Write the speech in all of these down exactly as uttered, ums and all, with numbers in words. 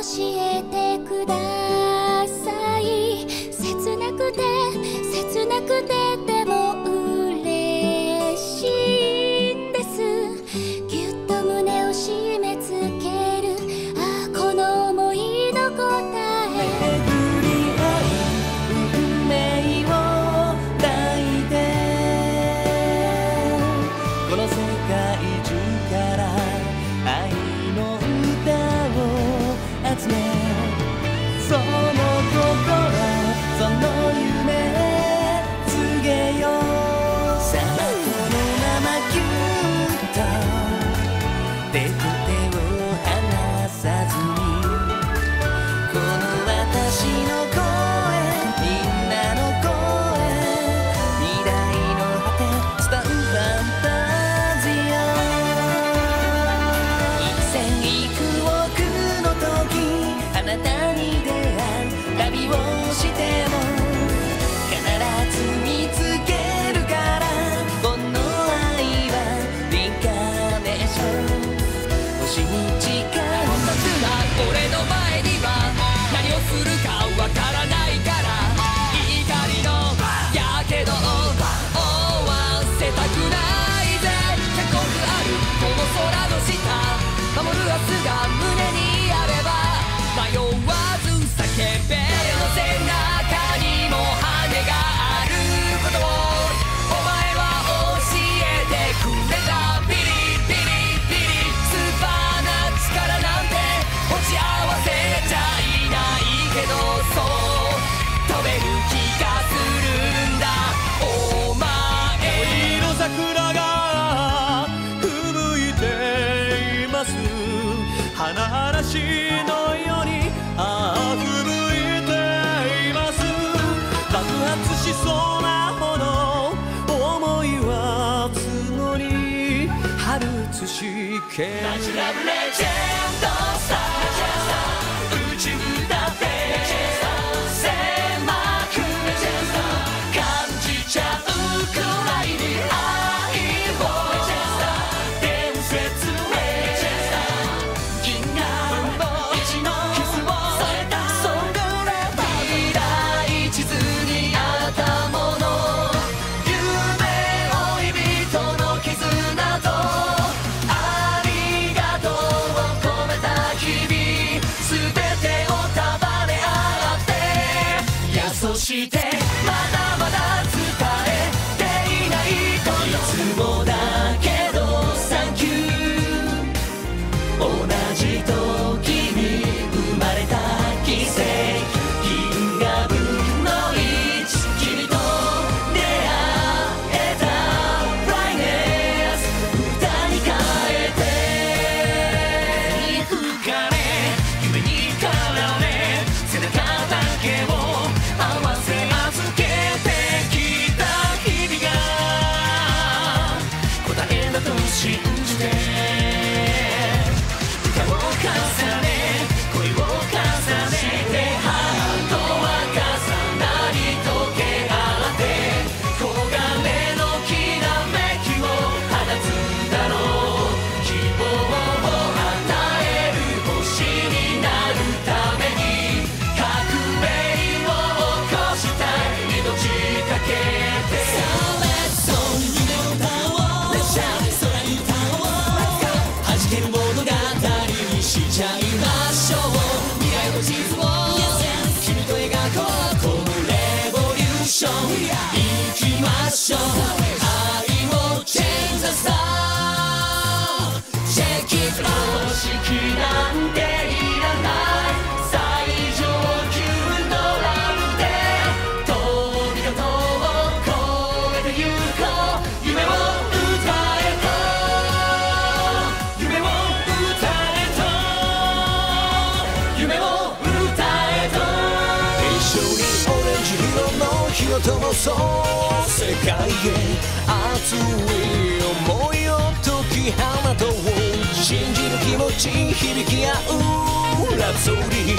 えてください。切なくて切なくてでも嬉しいんです。ぎゅっと胸を締め付ける、ああこの想いの答え。 巡り合い運命を抱いて、この世界中から愛の歌を集め、その心その夢告げよう。さあこのままぎゅっと手と手を離さずに、この私の声、みんなの声、未来の果て伝うファンタジア。一線幾億の時、あなたに出会う旅をしても必ず見つけるから、この愛はリンカーネーション。星に誓う俺の前には何をするかわからないから、怒りのやけどを負わせたくないぜ。ひゃくおくあるこの空の下、守る明日が胸にあれば迷わず叫べ。の背中にも羽があることをお前は教えてくれた。ビリビリビリスーパーな力なんて持ち合わせちゃいないけど、そう飛べる気がするんだお前。恋の桜が吹雪いています、花嵐のようにああ吹雪いています。爆発しそうなほど思いは募り、春映しけナチュラルレジェンドさ、宇宙だって狭く感じちゃうくらいに愛を伝説へ銀河の一のキスを添えたソングレバー、未来地図にあったもの、夢追い人の絆とありがとうを込めた日々、すべてを束ね合って、やそしてまだまだ伝えていないといつもだけどサンキュー。同じ時に生まれた奇跡、銀河分のいち、君と出会えたブライネス、歌に変えて吹かれ夢にかられ、背中だけを合わせ預けてきた日々が答えだと信じて、歌を重ね恋を重ねて、ハートは重なり溶け合って黄金のきらめきを放つだろう。希望を与える星になるために革命を起こしたい、命かけて。さあレッツゴー、夢を歌おう、レッシャー空に歌おう、弾ける物語にしちゃいましょう。未来の地図を君と描こう、このレボリューション行きましょう。愛をチェンジさチェックイット。常識なんていらない、最上級のラブで時々を越えてゆこう。夢を歌えと夢を歌えと夢を歌えと、一緒にオレンジ色の火を灯そう。世界へ熱い思いを解き放とう。信じる気持ち響き合うラプソディー、どんな闇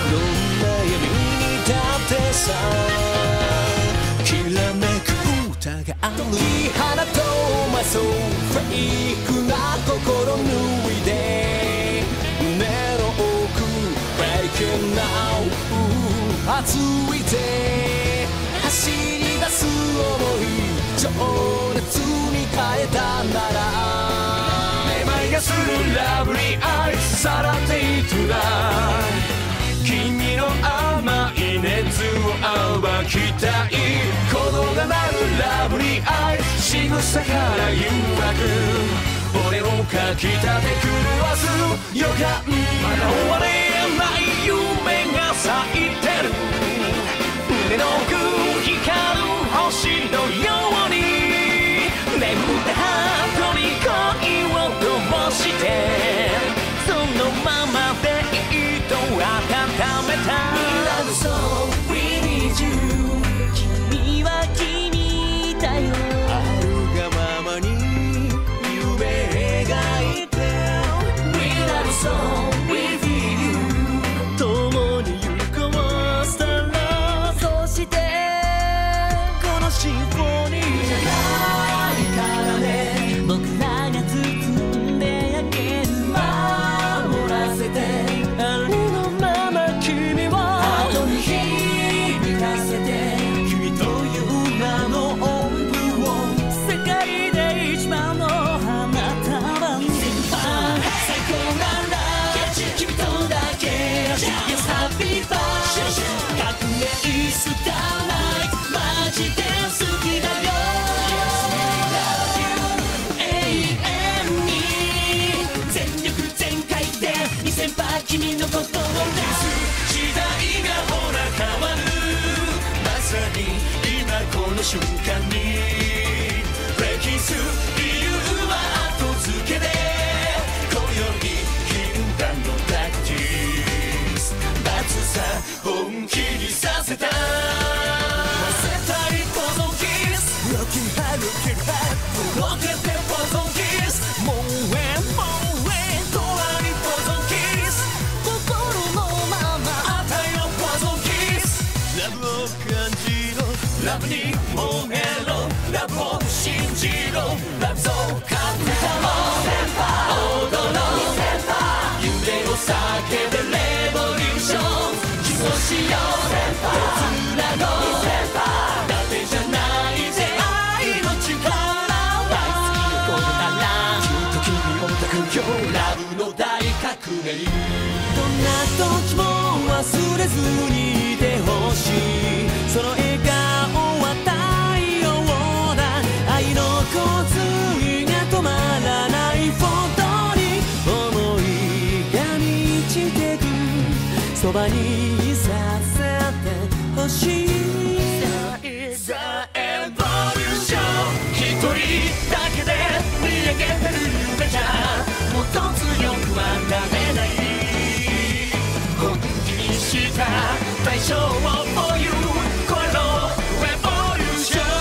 にだってさきらめく歌がある。鳥肌とまそうフェイクな心脱いで胸の奥するラブリーアイスさらっていトライ君の甘い熱を暴きたい鼓動が鳴るラブリーアイス仕草から誘惑俺をかきたて狂わす予感まだ終われない夢が咲いてる胸の奥光る星のように眠ったハートに恋を灯してそのままでいいと温めた We love so we need you 君は君だよあるがままに夢描いて We love so we feel you 共に行こうスタラそしてこのシンフォニーじゃないからね僕らが包んであげる守らせてありのまま君をハートに響かせて君という名の音符を世界で一番の花束に最高なんだ君とだけ Yes happy birthday 革命スターライトマジで好きだよ Yes we love you 永遠に全力全開でにせんパー君のことを時代がほら変わるまさに今この瞬間に歴史理由は後付けで今宵禁断のプラクティス罰さ本気にさせた忘れたいポゾンキス Rockin' hard, rockin' hard ロケてポゾンキスもうえもうえ永遠にポゾンキス心のままあたいのポゾンキスラブを感じろラブに燃えろラブを信じろラブそう感じたも踊ろう夢を叫べレボリューション起訴しよう手つなごうだけじゃないぜ愛の力大好きよこれならきっと君を抱くよラブの大革命どんな時も忘れずにいてほしいその笑顔は太陽だ愛の洪水が止まらないフォトに想いが満ちてくそばにいさせてほしいさあエボリューション一人だけで見上げてる夢じゃもっと強くはなれない本気にした対象を for you このエボリューション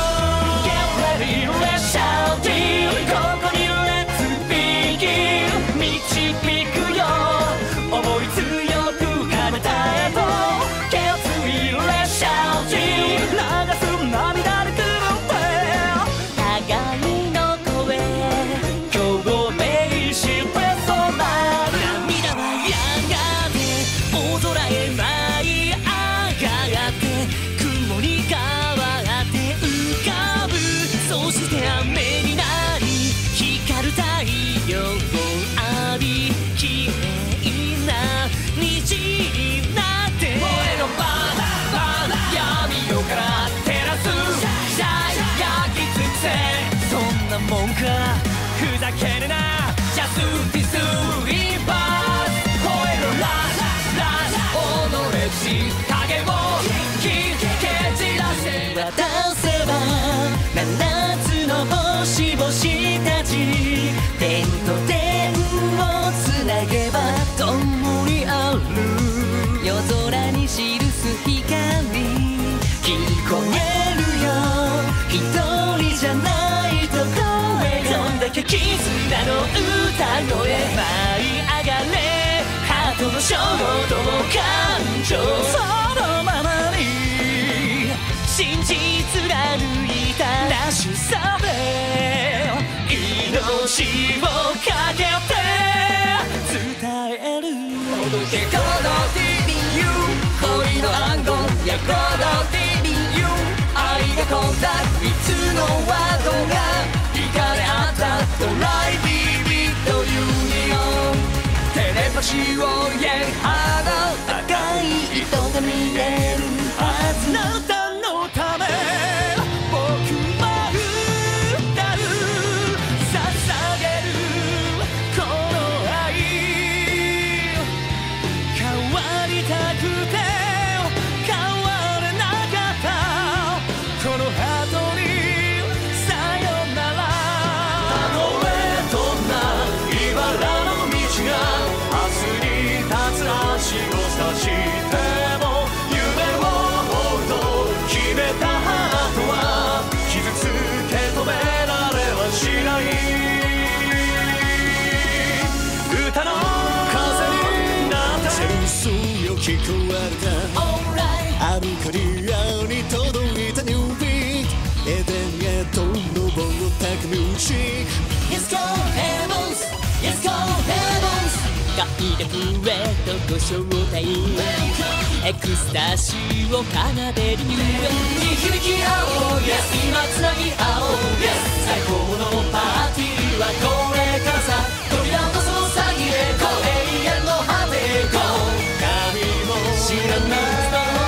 Get ready, let's shout it ここに Let's begin 導くよ思い強くあなたへと Get ready, let's shout it 流す涙で狂って互いの声共鳴してそうな涙はやがて大空へ舞い上がって雲に変わって浮かぶそして雨になり光る太陽を浴び綺麗な虹になって燃えろバーバー闇夜から照らすシャイ焼き尽くせそんなもんかふざけるな Just this inバース燃えろラスラス己し影をき蹴散らせ渡せば七つの星々たち点と点をつなげば共にある夜空に記す光聞こえるよ一人じゃないと声がどんだけ絆の歌声舞い上がれハートの衝動感情そのままに真実貫いたらしさで命をかけて伝える届けこの ティービーユー 恋の暗号やこの ティービーユー 愛がこんだいつのワードが惹かれ合ったドライビービーというを言え花赤い糸が見えるはずあなたのため僕は歌う捧げるこの愛変わりたくて変われなかったこのハートにさよならたとえどんな茨の道が明日に立つ足を差しても夢を追うと決めたハートは傷つけ止められはしない歌の風になって戦争よ聞こえたアルカリアに届いたニュービートエデンへと登ったくミュージック Let's go heavens Let's go heavens 快楽へとご招待エクスタシーを奏でるニューヨークに響き合おう Yes 今つなぎ合おう Yes 最高のパーティーはこれからさ扉とその先へこう永遠の果てへこう神も知らない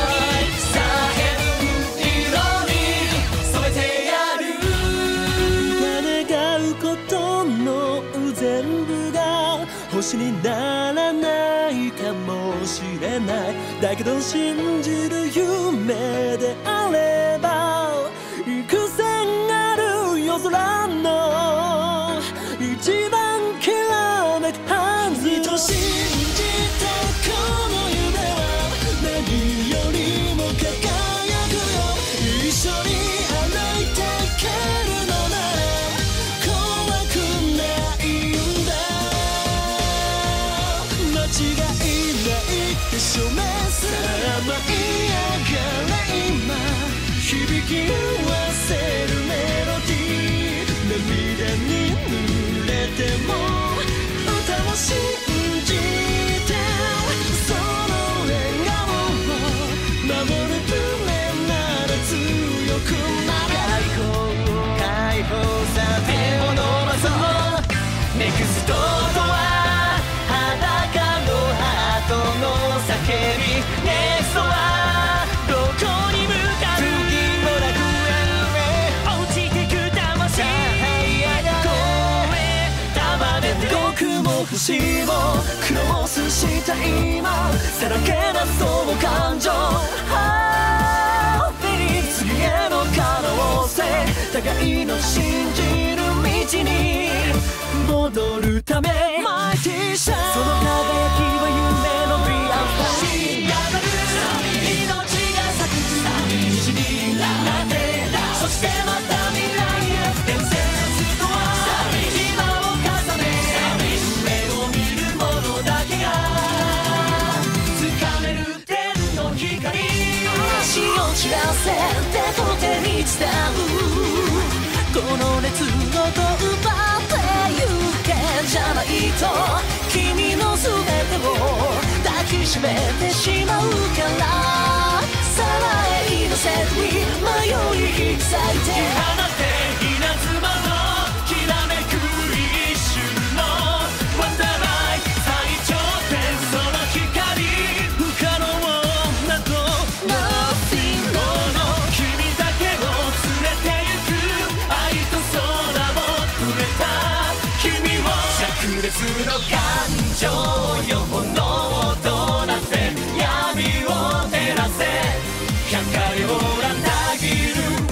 星にならないかもしれないだけど信じる夢であれば幾千ある夜空の一番きらめくはずと信じたこの夢は何よりも輝くよ一緒に歩いていけるのなら怖くないんだ間違いないでしょねさあ舞い上がれ今響き合わせるメロディー涙に濡れても歌を信じてその笑顔を守る船なら強くなる解放解放さ手を伸ばそうネクストとは裸のハートの叫びネクストはどこに向かう次の楽園へ落ちてく魂声束ねて僕も星をクロスした今さらけ出そう感情ハッピー次への可能性互いの信じる道に戻るためマイティーシャインその輝きは夢のビアフター仕上がる命が咲く虹になってそしてまた未来へ伝説とは今を重ね夢を見る者だけが掴める天の光足を散らせ手と手に伝うこの熱をと奪ってゆけじゃないと君の全てを抱きしめてしまうからさらへイノセントに迷い引き裂いて放って稲妻のきらめく一瞬のワンダーライト最頂点その光不可能など Nothing の君だけを連れてゆく愛と空を触れた君を灼熱の感情よ炎となって闇を照らせ光をらたぎる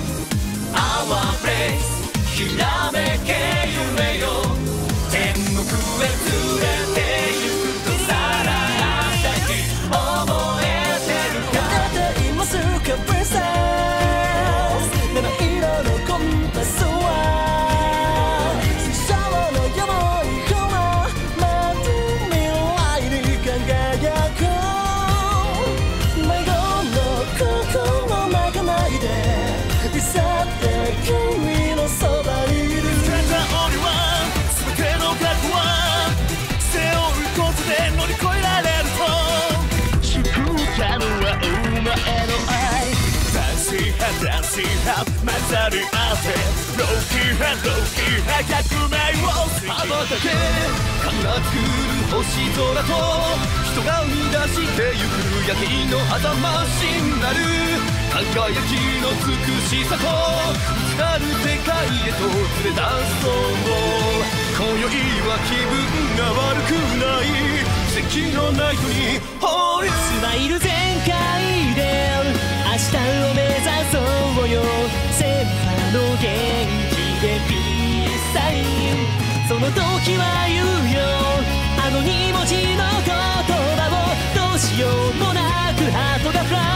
Our place ひらめけ夢よ天国へ連れてゆくとさらした日覚えてるかあなた今すぐプリンセス七色のコンパスは空のよもいからまず未来に輝く迷子の心泣かないでいさって君のそばにいる捨てた俺は全ての過去は背負うことで乗り越えられると救ったのはお前の愛ダンシーハダンシーハ混ざり合ってローキーハローキーハ革命を羽ばたけ神が作る星空と人が生み出してゆく夜景の狭間しになる輝きの美しさと内なる世界へと連れ出そう今宵は気分が悪くない奇跡のナイトにホールスマイル全開で明日を目指そうよセンサーの元気でピースサインその時は言うよあのに文字の言葉をどうしようもなくハートがフラ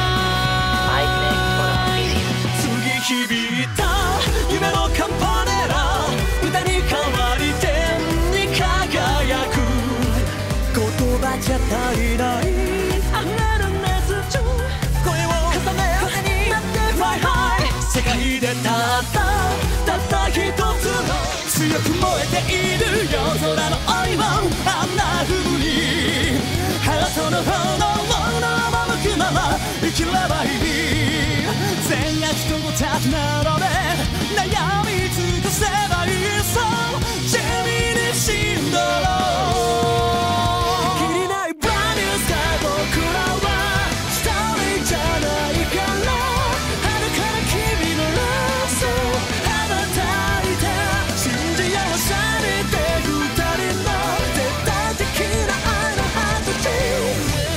イ次響いた夢のカンパネラ歌に変わり天に輝く言葉じゃ足りない溢れる熱情声を重ね風になって Fly high 世界でたったたった一つの強く燃えている夜空の愛はあんな風にハートの炎の赴くまま生きればいい善悪ともたつなので悩み尽くせばいいそう地味に死んだろう切りないブランニュースカイ僕らはストーリーじゃないから遥かな君のラスト羽ばたいて信じ合わされて二人の絶対的な愛のハートチーム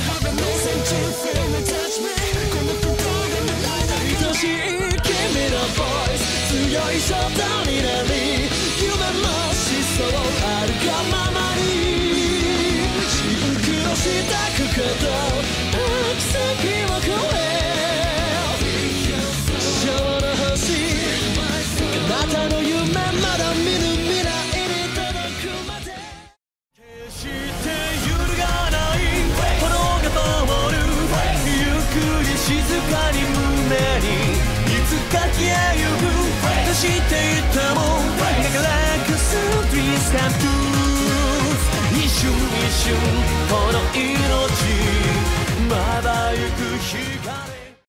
愛しい君のボイス強い衝動になり夢もしそうあるがままにシンクロしたくこと奇跡を超え昭和の星あなたの夢まだ見ぬ未来に届くまで決して揺るがない炎が灯るゆっくり静かに胸にいつか消えゆくとしていても流れくす Dream Step to 一瞬一瞬この命まばゆく光